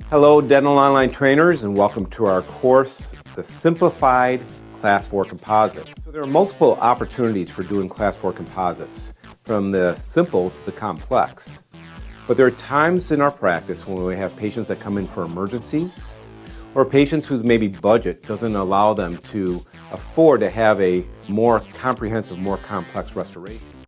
Hello, dental online trainers, and welcome to our course, the Simplified Class 4 Composite. So there are multiple opportunities for doing Class 4 composites, from the simple to the complex. But there are times in our practice when we have patients that come in for emergencies, or patients whose maybe budget doesn't allow them to afford to have a more comprehensive, more complex restoration.